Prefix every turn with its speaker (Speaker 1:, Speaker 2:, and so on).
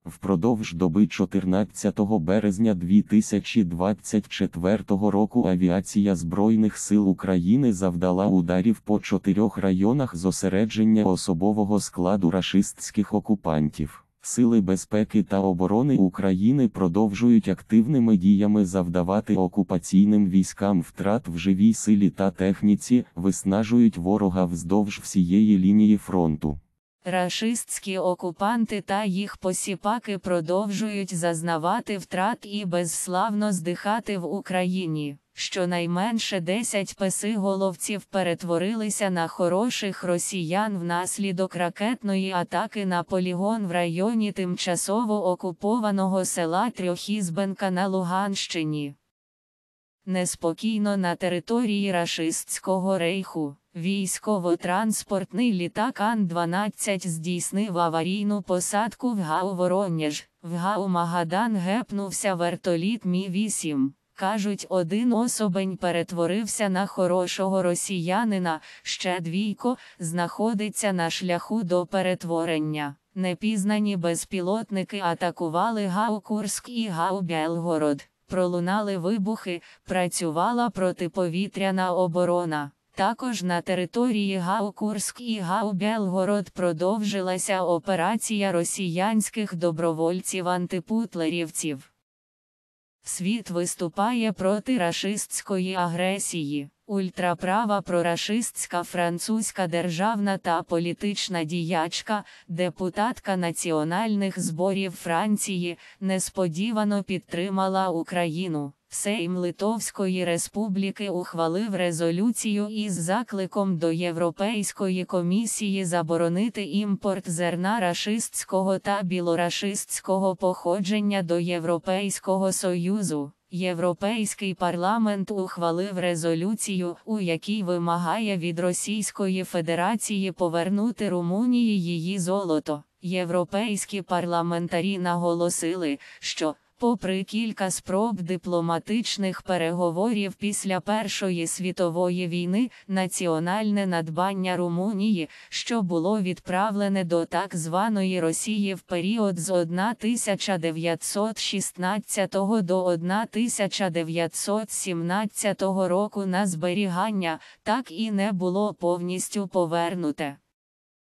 Speaker 1: Впродовж доби 14 березня 2024 року авіація Збройних сил України завдала ударів по 4 районах зосередження особового складу рашистських окупантів. Сили безпеки та оборони України продовжують активними діями завдавати окупаційним військам втрат в живій силі та техніці, виснажують ворога вздовж всієї лінії фронту.
Speaker 2: Рашистські окупанти та їх посіпаки продовжують зазнавати втрат і безславно здихати в Україні. Щонайменше 10 песиголовців перетворилися на хороших росіян внаслідок ракетної атаки на полігон в районі тимчасово окупованого села Трьохізбенка на Луганщині. Неспокійно на території рашистського рейху. Військово-транспортний літак Ан-12 здійснив аварійну посадку в ГАУ Воронеж. В ГАУ Магадан гепнувся вертоліт Мі-8. Кажуть, один особень перетворився на хорошого росіянина, ще 2 знаходиться на шляху до перетворення. Непізнані безпілотники атакували ГАУ Курськ і ГАУ Белгород. Пролунали вибухи, працювала протиповітряна оборона. Також на території ГАУ Курськ і ГАУ Белгород продовжилася операція росіянських добровольців-антипутлерівців. Світ виступає проти рашистської агресії. Ультраправа прорашистська французька державна та політична діячка, депутатка національних зборів Франції, несподівано підтримала Україну. Сейм Литовської Республіки ухвалив резолюцію із закликом до Європейської комісії заборонити імпорт зерна рашистського та білорашистського походження до Європейського Союзу. Європейський парламент ухвалив резолюцію, у якій вимагає від Російської Федерації повернути Румунії її золото. Європейські парламентарі наголосили, що попри кілька спроб дипломатичних переговорів після Першої світової війни, національне надбання Румунії, що було відправлене до так званої Росії в період з 1916 до 1917 року на зберігання, так і не було повністю повернуте.